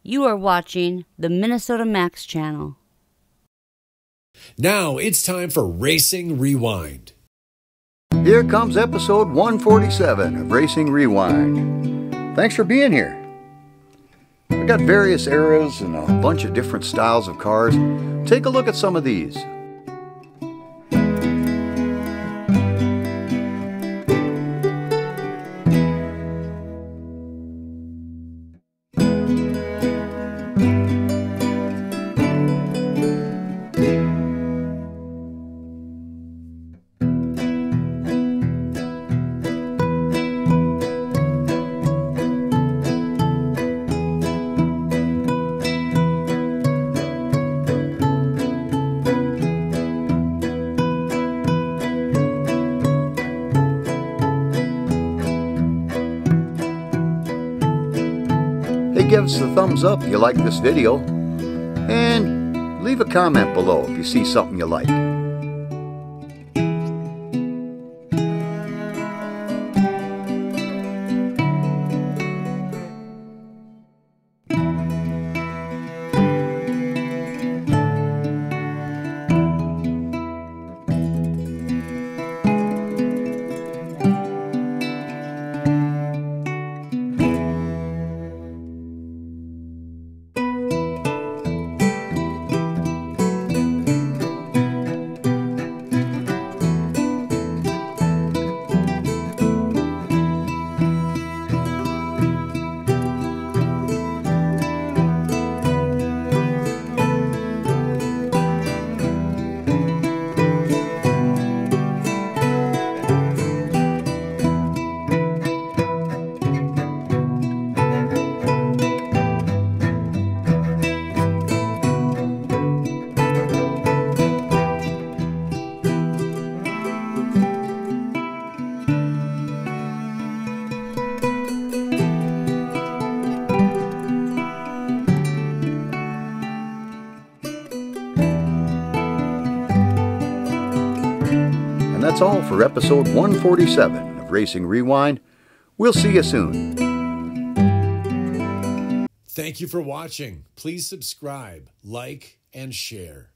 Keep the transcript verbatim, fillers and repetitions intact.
You are watching the Minnesota Max channel. Now it's time for Racing Rewind. Here comes episode one forty-seven of Racing Rewind. Thanks for being here. I've got various eras and a bunch of different styles of cars. Take a look at some of these. Hey, give us a thumbs up if you like this video, and leave a comment below if you see something you like. That's all for episode one forty-seven of Racing Rewind. We'll see you soon. Thank you for watching. Please subscribe, like, and share.